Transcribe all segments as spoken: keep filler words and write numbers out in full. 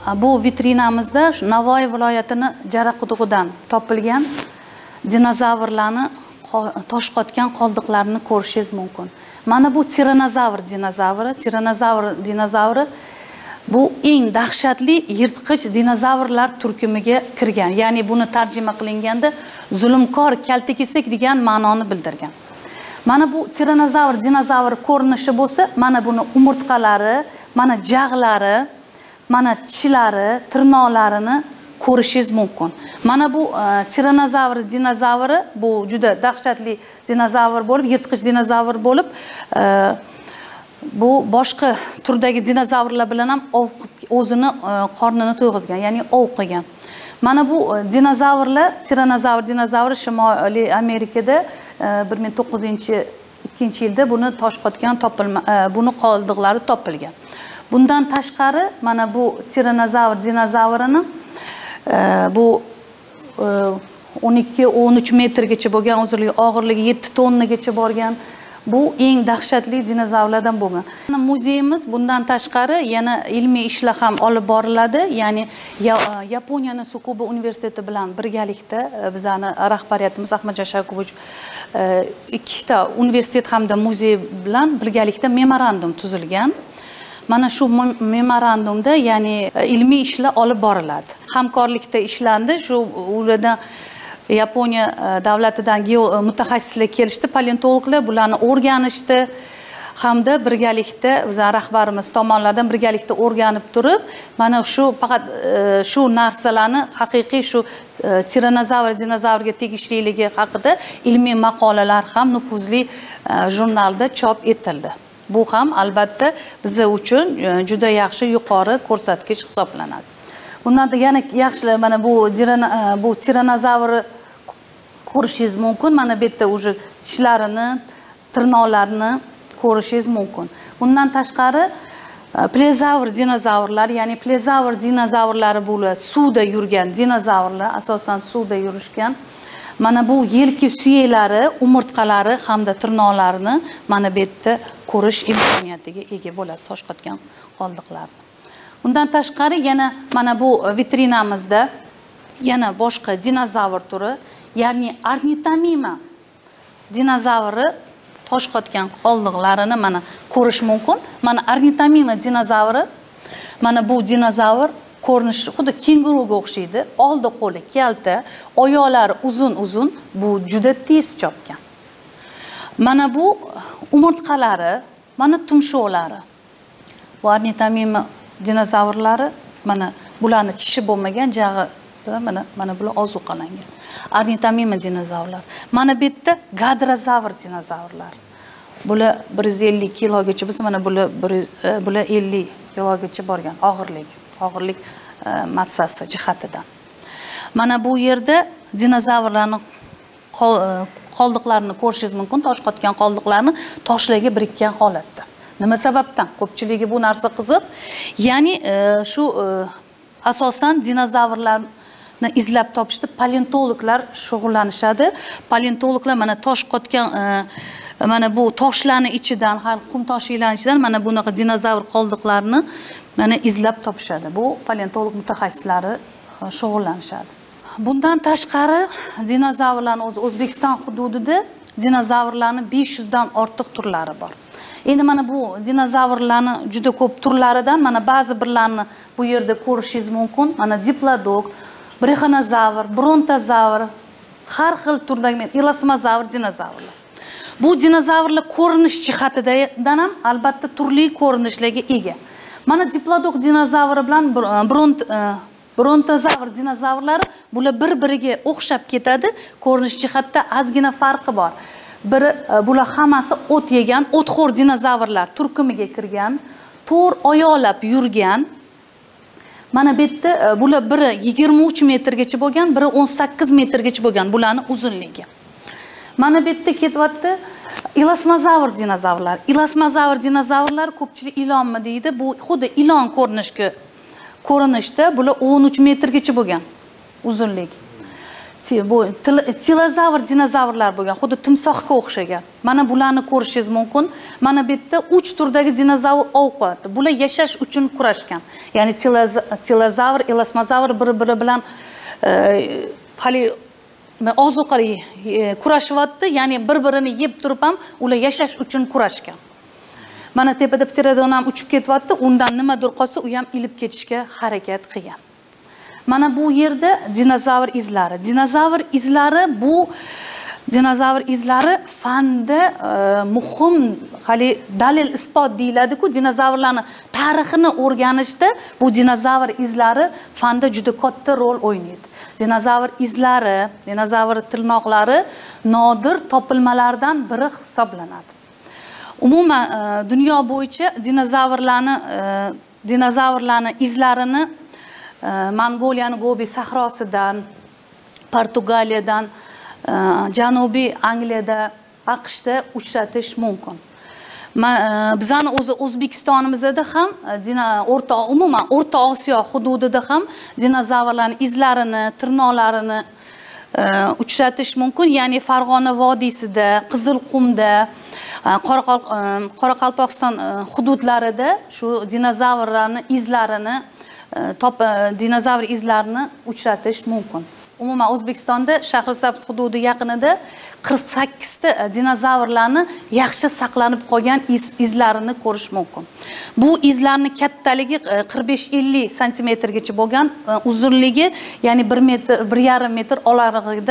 Bu vitrinamizda Navoiy viloyatini Jaraquduqdan topilgan dinozavrlarni toshqotgan qoldiqlarini ko'rishingiz mumkin. Mana bu tiranozavr dinozavri, tiranozavr dinozavri bu eng dahshatli yirtqich dinozavrlar turkumiga kirgan. Ya'ni buni tarjima qilinganda zulmkor kaltakesak degan ma'noni bildirgan. Mana bu tiranozavr dinozavr ko'rinishi bo'lsa, mana buni umurtqalari, mana jag'lari, mana tishlari, tirnoqlarini ko'rishingiz mumkin. Mana bu tiranozavr dinozavri bu juda dahshatli dinozavr bo'lib, yirtqich dinozavr bo'lib, bu boshqa turdagi dinozavrlar bilan ham o'zini qornini to'yg'izgan, ya'ni ov qilgan. Mana bu dinozavrlar, tiranozavr dinozavri Shimoliy Amerikada bir ming to'qqiz yuz ikkinchi yilda buni toshqotgan topilma, buni qoldiqlari topilgan. Bundan tashqari mana bu tiranozavr dinozavrini bu o'n ikki o'n uch metrgacha bo'lgan, uzunligi, og'irligi yetti tonnagacha borgan. Bu eng dahshatli dinozavrlardan bo'lgan. Muzeyimiz bundan tashqari yana ilmiy ishlar ham olib boriladi. Ya'ni Yaponiyaning Tsukuba universiteti bilan birgalikda bizning rahbariyatimiz Ahmadjon Shakovich ikkita universitet hamda muzey bilan birgalikda memorandum tuzilgan. Mana shu memorandumda ya'ni ilmiy ishlar olib boriladi. Hamkorlikda ishlandi. Shu ulardan Yaponiya davlatidan mutaxassislar kelishdi, paleontologlar bularni o'rganishdi hamda birgalikda bizning rahbarimiz tomonidan birgalikda o'rganib turib, mana shu faqat shu narsalarni haqiqiy shu tiranozavr dinozavrga tegishliligi haqida ilmiy maqolalar ham nufuzli jurnalda chop etildi. Bu ham albatta biz uchun juda yaxshi yuqori ko'rsatkich hisoblanadi. Bundan yana yaxshi mana bu bu tiranozavr ko'rishingiz mumkin. Mana bu yerda уже tishlarini, tirnoqlarini ko'rishingiz mumkin. Bundan tashqari plezavr dinozavrlar, ya'ni plezavr dinozavrlari bular suvda yurgan dinozavrlar, asosan suvda yurishgan. Mana bu yelka suyaklari, umurtqalari hamda tirnoqlarini mana bu yerda ko'rish imkoniyatiga ega bo'lasiz, toshqotgan qoldiqlarni. Bundan tashqari yana mana bu vitrinamizda yana boshqa dinozavr turi, ya'ni Ornitomima dinozavri toshqotgan qoldiqlarini mana ko'rish mumkin. Mana Ornitomima dinozavri, mana bu dinozavr ko'rinishi xuddi kenguruga o'xshaydi. Oldi qo'li kalta, oyoqlari uzun-uzun, bu juda tez chopgan. Mana bu umurtqalari, mana tumshuqlari. Bu Ornitomima dinozavrlari, mana bularni tishi bo'lmagan, jag'i mana mana bular ozuqalangan. Ornitomima dinozavrlar. Mana bu yerda Gadrozavr dinozavrlar. Bular bir yuz ellik kilogacha bo'lsa, mana bular bular ellik kilogacha borgan, og'irlik, og'irlik massasi jihatidan. Mana bu yerda dinozavrlarning qoldiqlarini ko'rishingiz mumkin, toshqotgan qoldiqlarni toshlarga birikkan holatda. Nima sababdan? Ko'pchiligi bu narsa qiziq. Ya'ni shu asosan dinozavrlarni izlab topishda paleontologlar shug'ullanishadi. Paleontologlar mana toshqotgan mana bu toshlarning ichidan, har qum toshlarning ichidan mana bunaqa dinozavr qoldiqlarini mana izlab topishadi. Bu paleontolog mutaxassislari shug'ullanishadi. Bundan tashqari dinozavrlarning o'zi O'zbekiston hududida dinozavrlarning besh yuz dan ortiq turlari bor. Endi mana bu dinozavrlarning juda ko'p turlaridan mana ba'zi birlarini bu yerda ko'rishingiz mumkin. Mana diplodok, brixanozavr, brontozavr, har xil turdagi elasmozavr dinozavrlar. Bu dinozavrlar ko'rinish jihatidan ham albatta turli ko'rinishlarga ega. Mana diplodok dinozavri bilan bront brontozavr dinozavrlari bular bir-biriga o'xshab ketadi. Ko'rinish jihatda ozgina farqi bor. Biri bular hammasi o't yegan, o'txo'r dinozavrlar turkumiga kirgan, to'rt oyoqlab yurgan. Mana bu yerda bular biri yigirma uch metrgacha bo'lgan, biri o'n sakkiz metrgacha bo'lgan bularning uzunligi. Mana bu yerda ketyapti elasmozavr dinozavrlar. Elasmozavr dinozavrlar ko'pchilik ilonmi deydi. Bu xuddi ilon ko'rinishga ko'rinishda bular o'n uch metrgacha bo'lgan uzunlik. bu tilozavr dinozavrlar bo'lgan, xuddi timsohga o'xshagan. Mana bularni ko'rishingiz mumkin. Mana bu yerda uch turdagi dinozavr ovqat. Bular yashash uchun kurashgan. Ya'ni tilozavr, elasmozavr bir-biri bilan hali ozuqali kurashyapti, ya'ni bir-birini yeb turib ham ular yashash uchun kurashgan. Mana tepada pterodon ham uchib ketyapti, undan nimadir qolsa, u ham ilib ketishga harakat qilgan. Mana bu yerda dinozavr izlari. Dinozavr izlari bu dinozavr izlari fanda e, muhim hali dalil isbot deyiladi-ku, dinozavrlarning tarixini o'rganishda bu dinozavr izlari fanda juda katta rol o'ynaydi. Dinozavr izlari, dinozavr tirnoqlari nodir topilmalardan biri hisoblanadi. Umuman e, dunyo bo'yicha dinozavrlarning e, dinozavrlarning izlarini Mongoliyaning Gobi sahrosidan, Portugaliyadan, Janubiy Angliyada, AQShda uchratish mumkin. Bizning o'zi O'zbekistonimizda ham, o'rta umuman O'rta Osiyo hududida ham dinozavrlarning izlarini, tirnoqlarini uchratish mumkin. Ya'ni Farg'ona vodiysida, Qizilqumda, Qoraqalpog'iston hududlarida shu dinozavrlarning izlarini top dinozavr izlarini uchratish mumkin. Umuman O'zbekistonda Shahrisabz hududi yaqinida qirq sakkiz ta dinozavrlarni yaxshi saqlanib qolgan iz, izlarini ko'rish mumkin. Bu izlarning kattaligi qirq besh ellik santimetrgacha bo'lgan, uzunligi ya'ni bir metr, bir yarim metr olarlig'ida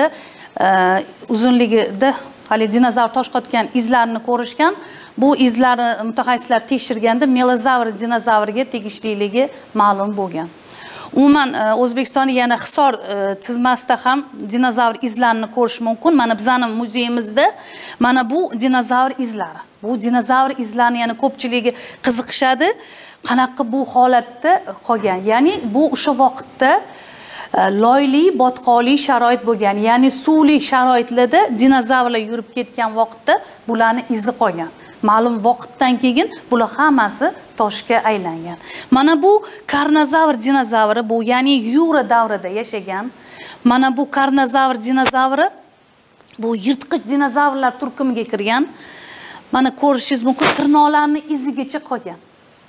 uzunligida hali dinozavr toshqotgan izlarini ko'rishgan. Bu izlarni mutaxassislar tekshirganda melozavr dinozavrga tegishliligi ma'lum bo'lgan. Umuman O'zbekistonning yana Hisor tizmasida ham dinozavr izlarini ko'rish mumkin. Mana bizning muzeyimizda mana bu dinozavr izlari. Bu dinozavr izlarini yana ko'pchiligi qiziqishadi. Qanaqa bu holatda qolgan? Ya'ni bu o'sha vaqtda loyli, botqoqli sharoit bo'lgan, ya'ni suvli sharoitlarda dinozavrlar yurib ketgan vaqtda bularning izi qolgan. Ma'lum vaqtdan keyin bular hammasi toshga aylangan. Mana bu karnozavr dinozavri, bu ya'ni Yura davrida yashagan. Mana bu karnozavr dinozavri bu yirtqich dinozavrlar turkumiga kirgan. Mana ko'rishingiz mumkin, tirnoqlarning izigacha qolgan.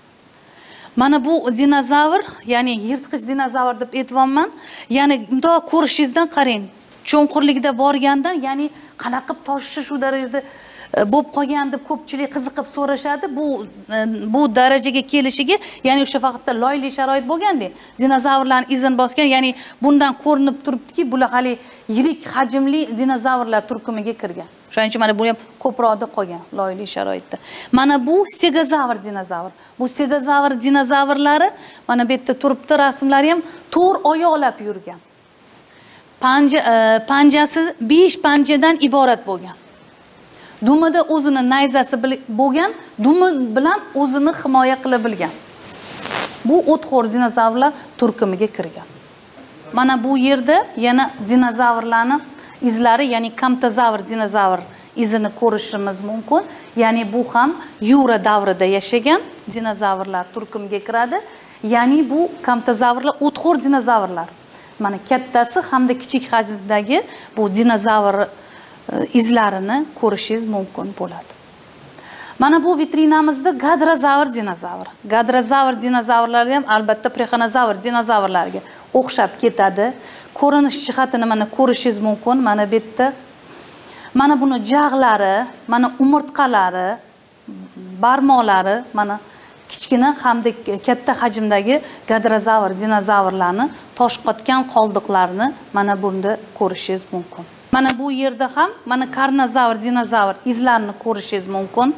Mana bu dinozavr, ya'ni yirtqich dinozavr deb aytibman. Ya'ni bundoq ko'rishingizdan qarang. Cho'nqurlikda borgandan, ya'ni qanaqa toshishi shu darajada bo'lib qolgan deb ko'pchilik qiziqib so'rashadi. Bu bu darajaga kelishiga, ya'ni o'sha vaqtda loyli sharoit bo'lganda, dinozavrlarning izini bosgan, ya'ni bundan ko'rinib turibdiki, bular hali yirik hajmli dinozavrlar turkumiga kirgan. Shuning uchun mana bu ham ko'proqda qolgan loyli sharoitda. Mana bu stegozavr dinozavr. Bu stegozavr dinozavrlari mana bu yerda turibdi, rasmlari ham to'rt oyoqlab yurgan. Panja panjasi besh panjadan iborat bo'lgan. Dumida o'zini nayzasi bo'lgan, dumi bilan o'zini himoya qila bilgan. Bu o'txo'r dinozavrlar turkumiga kirgan. Mana bu yerda yana dinozavrlarning izlari, ya'ni kamtozavr dinozavr izini ko'rishimiz mumkin. Ya'ni bu ham Yura davrida yashagan dinozavrlar turkumiga kiradi. Ya'ni bu kamtozavrlar o'txo'r dinozavrlar. Mana kattasi hamda kichik hajmdagi bu dinozavr izlarini ko'rishingiz mumkin bo'ladi. Mana bu vitrinamizda gadrozavr dinozavr. Gadrozavr dinozavrlari ham albatta prexonozavr dinozavrlarga o'xshab ketadi. Ko'rinish jihatini mana ko'rishingiz mumkin. Mana bu yerda mana buni jag'lari, mana umurtqalari, barmoqlari, mana kichkina hamda katta hajmdagi gadrozavr dinozavrlarni toshqotgan qoldiqlarini mana bunda ko'rishingiz mumkin. Mana bu yerda ham mana karnozavr dinozavr izlarini ko'rishingiz mumkin.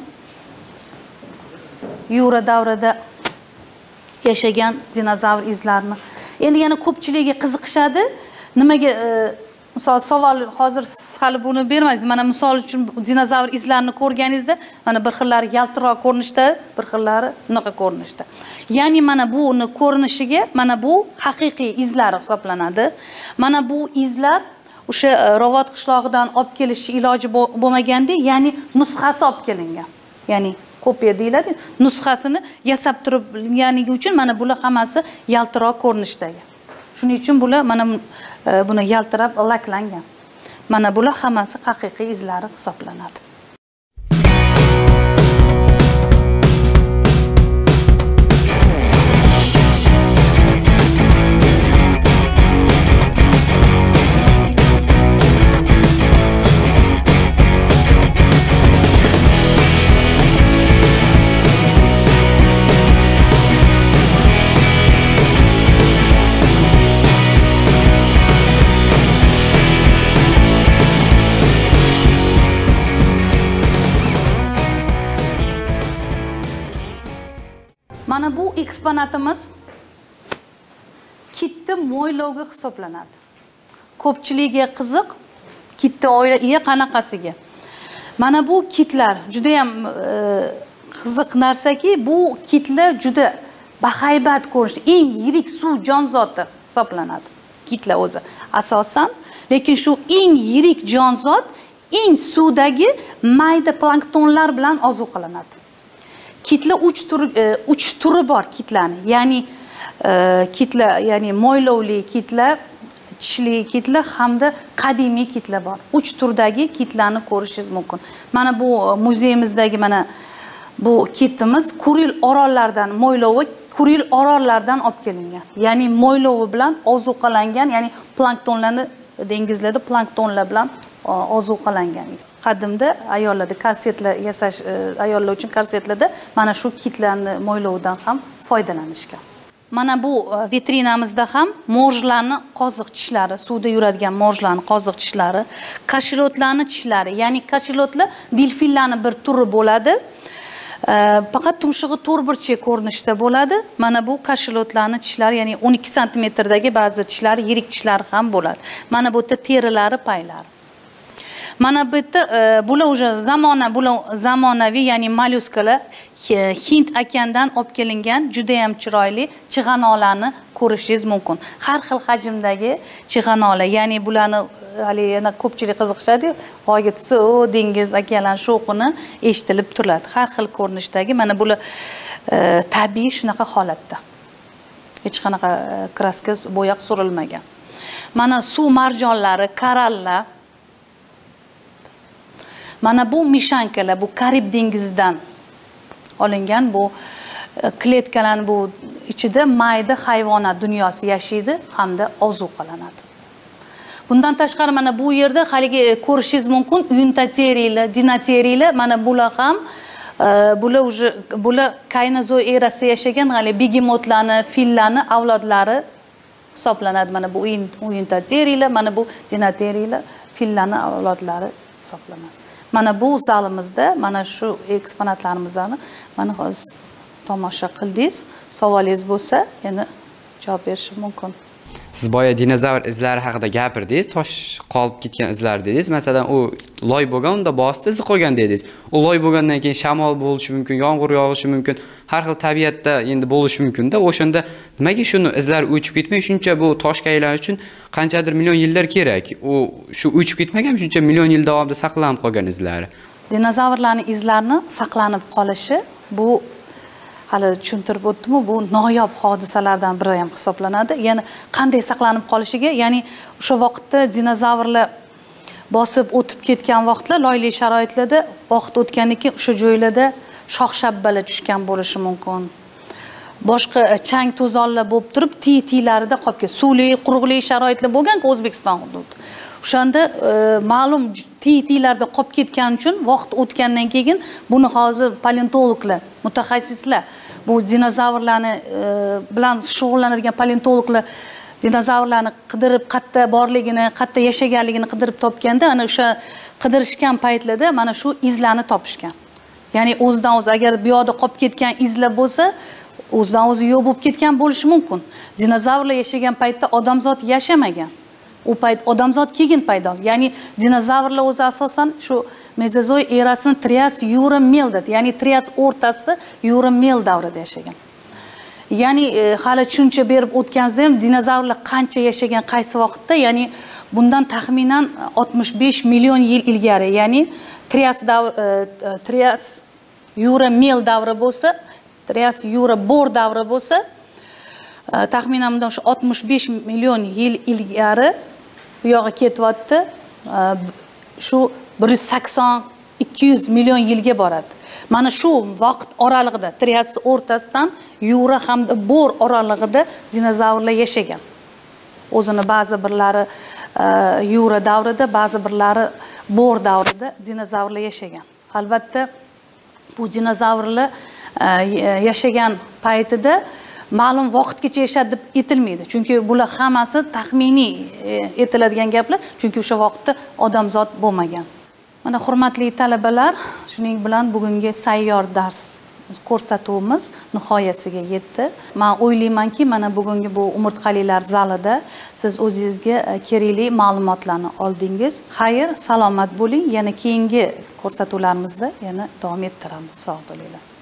Yura davrida yashagan dinozavr izlarini. Endi yana ko'pchiligiga qiziqishadi. Nimaga misol savol hozir siz hali buni bermadingiz. Mana misol uchun dinozavr izlarini ko'rganingizda mana bir xillari yaltiroq ko'rinishda, bir xillari bunaqa ko'rinishda. Ya'ni mana buni ko'rinishiga mana bu haqiqiy izlar hisoblanadi. Mana bu izlar o'sha Rovot qishlog'idan olib kelish iloji bo'lmaganda, ya'ni nusxasi olib kelingan. Ya'ni kopiya deyiladi. Nusxasini yasab turganligi uchun mana bular hammasi yaltiroq ko'rinishdagi. Shuning uchun bular mana buni yaltirab laklangan. Mana bular hammasi haqiqiy izlari hisoblanadi. Mana bu eksponatimiz kitni mo'ylovi hisoblanadi. Ko'pchiligiga qiziq, kitni oila qanaqasiga. Mana bu kitlar juda ham qiziq narsaki, bu kitlar juda bahaybat ko'rinish, eng yirik suv jonzoti hisoblanadi. Kitlar o'zi asosan, lekin shu eng yirik jonzot eng suvdagi mayda planktonlar bilan ozuqalanadi. Kitlar uch tur uch turi bor kitlarni. Ya'ni kitlar, ya'ni mo'ylovli kitlar, tishli kitlar hamda qadimiy kitlar bor. uch turdagi kitlarni ko'rishingiz mumkin. Mana bu muzeyimizdagi mana bu kitimiz Kuril orollaridan, mo'ylovi Kuril orollaridan olib kelingan. Ya'ni mo'ylovi bilan ozuqalangan, ya'ni planktonlarni dengizlarda planktonlar bilan ozuqalangan. Qadimda ayollarda korsetlar yasash, ayollar uchun korsetlarda mana shu kitlarni mo'ylovidan ham foydalanishgan. Mana bu vitrinamizda ham morjlarni qoziq tishlari, suvda yuradigan morjlarni qoziq tishlari, kashilotlarni tishlari, ya'ni kashilotlar delfinlarning bir turi bo'ladi. Faqat tumshug'i to'rtburchak ko'rinishda bo'ladi. Mana bu kashilotlarni tishlari, ya'ni o'n ikki santimetrdagi ba'zi tishlari, yirik tishlari ham bo'ladi. Mana bu yerda terilari, paylari. Mana bu yerda bular o'sha zamona, bular zamonaviy, ya'ni mollyuskalar Hind okeanidan olib kelingan juda ham chiroyli chig'anolarni ko'rishingiz mumkin. Har xil hajmdagi chig'anolar, ya'ni bularni hali yana ko'pchilik qiziqishadi, oyga tutsa, o dengiz, okeanlar shovqini eshitilib turadi. Har xil ko'rinishdagi, mana bular tabiiy shunaqa holatda. Hech qanaqa kraska, bo'yoq surilmagan. Mana suv marjonlari, korallar. Mana bu mishankalar, bu Karib dengizidan olingan, bu kletkalar, bu ichida mayda hayvonot dunyosi yashaydi hamda ozuqalanadi. Bundan tashqari mana bu yerda haligi ko'rishingiz mumkin Uintateriyalar, Dinoteriyalar, mana bular ham bular уже bular Kaynozoy erasida yashagan hali begemotlarni, fillarni avlodlari hisoblanadi. Mana bu Uintateriyalar, mana bu Dinoteriyalar, fillarni avlodlari hisoblanadi. Mana bu zalimizda mana shu eksponatlarimizni mana hozir tomosha qildingiz. Savolingiz bo'lsa, yana javob berishim mumkin. Siz boya dinozavr izlari haqida gapirdingiz, tosh qolib ketgan izlar dedingiz. Masalan, u loy bo'lgan, unda bosti izi qolgan dedingiz. U loy bo'lgandan keyin shamol bo'lishi mumkin, yomg'ir yog'ishi mumkin, har xil tabiatda endi bo'lishi mumkin-da. O'shanda nimaga shuni izlar o'chib ketmay, shuncha bu toshga aylanish uchun qanchadir million yillar kerak? U shu o'chib ketmagan, shuncha million yil davomida saqlanib qolgan izlari. Dinozavrlarning izlarini saqlanib qolishi bu hali tushuntirib o'tdim, bu noyob hodisalardan biri ham hisoblanadi. Ya'ni qanday saqlanib qolishiga, ya'ni o'sha vaqtda dinozavrlar bosib o'tib ketgan vaqtlar, loyli sharoitlarda vaqt o'tgandan keyin o'sha joylarda shox-shabbalar tushgan bo'lishi mumkin. Boshqa chang to'zonlar bo'lib turib, tiy-tiylarida qolib ketgan. Suvli, quruqlik sharoitlar bo'lgan-ku O'zbekiston hududi. O'shanda ma'lum tiy-tiylarda qolib ketgani uchun vaqt o'tgandan keyin buni hozir paleontologlar, mutaxassislar, bu dinozavrlarni bilan shug'ullanadigan paleontologlar dinozavrlarni qidirib, qayerda borligini, qayerda yashaganligini qidirib topganda, ana o'sha qidirishgan paytlarda mana shu izlarni topishgan. Ya'ni o'zidan o'zi agar bu yoqda qolib ketgan izlar bo'lsa, o'zidan o'zi yo'q bo'lib ketgan bo'lishi mumkin. Dinozavrlar yashagan paytda odamzod yashamagan. U payt odamzod keyin paydo. Ya'ni dinozavrlar o'zi asosan shu Mezozoy erasini Trias Jura Mel dedi. Ya'ni Trias o'rtasida Jura Mel davrida yashagan. Ya'ni e, hali tushuncha berib o'tganingizda ham dinozavrlar qancha yashagan, qaysi vaqtda, ya'ni bundan taxminan oltmish besh million yil ilgari, ya'ni Trias davri, e, Trias Jura Mel davri bo'lsa, Trias Jura Bor davri bo'lsa, taxminan bundan shu oltmish besh million yil ilgari bu yoqqa ketyapti. shu bir yuz sakson ikki yuz million yilga boradi. Mana shu vaqt oralig'ida, Trias o'rtasidan Yura hamda Bor oralig'ida dinozavrlar yashagan. O'zini ba'zi birlari Yura davrida, ba'zi birlari Bor davrida dinozavrlar yashagan. Albatta, bu dinozavrlar yashagan paytida ma'lum vaqtgacha yashadi deb aytilmaydi. Chunki bular hammasi taxminiy aytiladigan gaplar, chunki o'sha vaqtda odamzod bo'lmagan. Mana hurmatli talabalar, shuning bilan bugungi sayyor dars ko'rsatuvimiz nihoyasiga yetdi. Men o'ylaymanki, mana bugungi bu umurtqalilar zalida siz o'zingizga kerakli ma'lumotlarni oldingiz. Xayr, salomat bo'ling. Yana keyingi ko'rsatuvlarimizda yana davom ettiramiz. Sog' bo'linglar.